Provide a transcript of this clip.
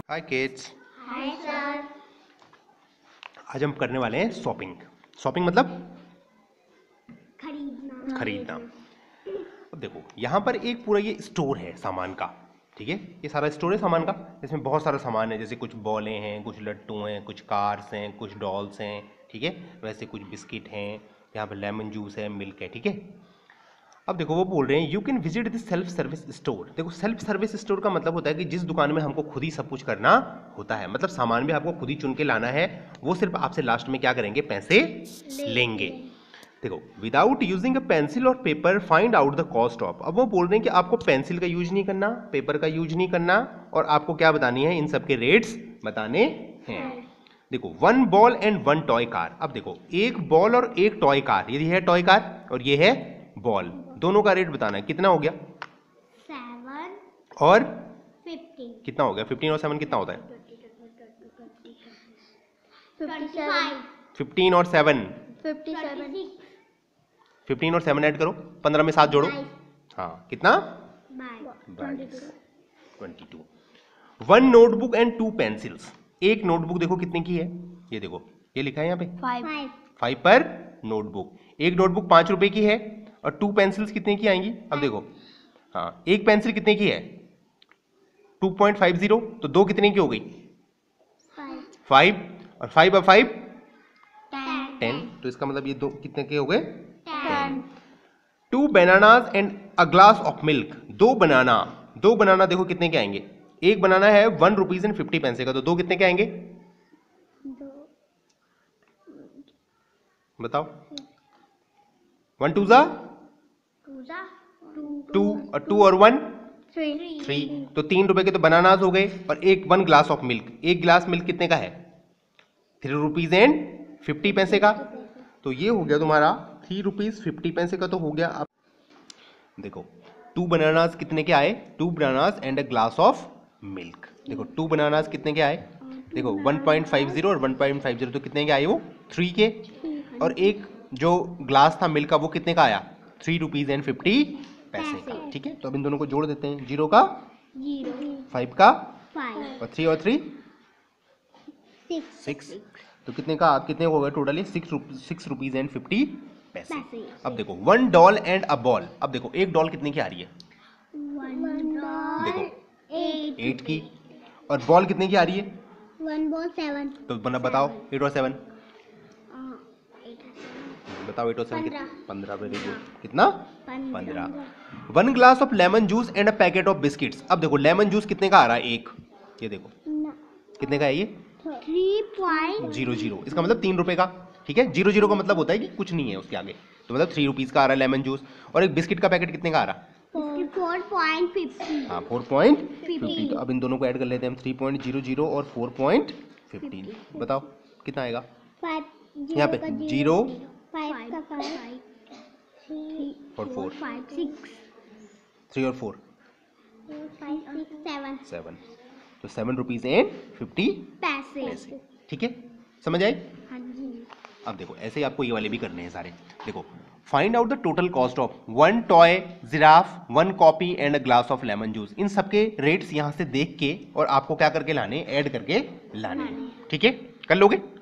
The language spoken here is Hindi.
हाय किड्स। Hi sir. आज हम करने वाले हैं शॉपिंग। शॉपिंग मतलब खरीदना। अब देखो यहाँ पर एक पूरा ये स्टोर है सामान का, ठीक है। ये सारा स्टोर है सामान का, इसमें बहुत सारा सामान है, जैसे कुछ बॉलें हैं, कुछ लट्टू हैं, कुछ कार्स हैं, कुछ डॉल्स हैं, ठीक है। वैसे कुछ बिस्किट हैं, यहाँ पर लेमन जूस है, मिल्क है, ठीक है। अब देखो वो बोल रहे हैं you can visit this self service store. देखो सेल्फ सर्विस स्टोर का मतलब होता है कि जिस दुकान में हमको खुद ही सब कुछ करना होता है, मतलब सामान भी आपको खुद ही चुन के लाना है, वो सिर्फ आपसे लास्ट में क्या करेंगे, पैसे लेंगे। देखो विदाउट यूजिंग अ पेंसिल और paper find out the cost of. अब वो बोल रहे हैं कि आपको पेंसिल का यूज नहीं करना, पेपर का यूज नहीं करना, और आपको क्या बतानी है, इन सब के रेट्स बताने हैं। देखो 1 बॉल एंड 1 टॉय कार। अब देखो एक बॉल और एक टॉय कार, ये है टॉय कार और ये है बॉल, दोनों का रेट बताना है। कितना हो गया? 7 और 15। कितना हो गया? 15 और 7 कितना होता है? 15 और 7 57। 15 और 7 ऐड करो, 15 में 7 जोड़ो। हाँ कितना? 22। 1 नोटबुक एंड 2 पेंसिल्स। एक नोटबुक देखो कितने की है, ये देखो ये लिखा है यहाँ पे 5 पर नोटबुक। एक नोटबुक 5 रुपए की है और 2 पेंसिल्स कितने की आएंगी? अब देखो हाँ, एक पेंसिल कितने की है? 2.50, तो 2 कितने की हो गई? 5 और 5 और 5 10, तो इसका मतलब ये दो कितने के हो गए? 10। 2 bananas and a glass of milk. दो बनाना देखो कितने के आएंगे? एक बनाना है 1 रुपीज एंड 50 पैसे का, तो दो कितने के आएंगे बताओ? 1 2 2 और 2 और 1 3, तो 3 रुपए के तो बनानास हो गए। और एक 1 ग्लास ऑफ मिल्क, एक ग्लास मिल्क कितने का है? 3 रुपीज एंड 50 पैसे का, तो ये हो गया तुम्हारा 3 रुपीज 50 पैसे का, तो हो गया। आप देखो 2 बनानास कितने के आए? 2 bananas and a glass of milk. देखो 2 बनानास कितने के आए? देखो 1.50 और 1.50, तो कितने के आए वो? 3 के। और एक जो ग्लास था मिल्क का, वो कितने का आया? 3 रुपीज एंड 50 पैसे का, ठीक है। तो अब इन दोनों को जोड़ देते हैं, 0 का 5 का और 3 और 3 6, तो कितने का, कितने हो गए टोटली? 6 रुपीज एंड 50 पैसे। अब देखो 1 डॉल एंड अ बॉल। अब देखो एक डॉल कितने की आ रही है? देखो 8 की। और बॉल कितने की आ रही है? 1 बॉल 7, तो बना बताओ 8 और 7 बताओ। 8 और 7 कितना? 15। Very good. कितना? 15। 1 glass of lemon juice and a packet of biscuits. अब देखो लेमन जूस कितने का आ रहा है? एक, ये देखो कितने का है ये? 3.00। इसका मतलब 3 रुपए का, ठीक है। 00 का मतलब होता है कि कुछ नहीं है उसके आगे, तो मतलब 3 रुपीज का आ रहा है लेमन जूस। और एक बिस्किट का पैकेट कितने का आ रहा है? 4.50। हाँ 4.50। तो अब इन दोनों को ऐड कर लेते हैं हम, 3.00 और 4.50, बताओ कितना आएगा? यहाँ पे 0 5 का 5 और 4, 3 और 4 7, तो 7 रुपीज एंड 50 पैसे, ठीक है। समझ आए? हाँ जी। अब देखो ऐसे ही आपको ये वाले भी करने हैं सारे। देखो find out the total cost of 1 toy giraffe, 1 copy and a glass of lemon juice. इन सबके रेट्स यहाँ से देख के और आपको क्या करके लाने, ऐड करके लाने, ठीक है। कर लोगे?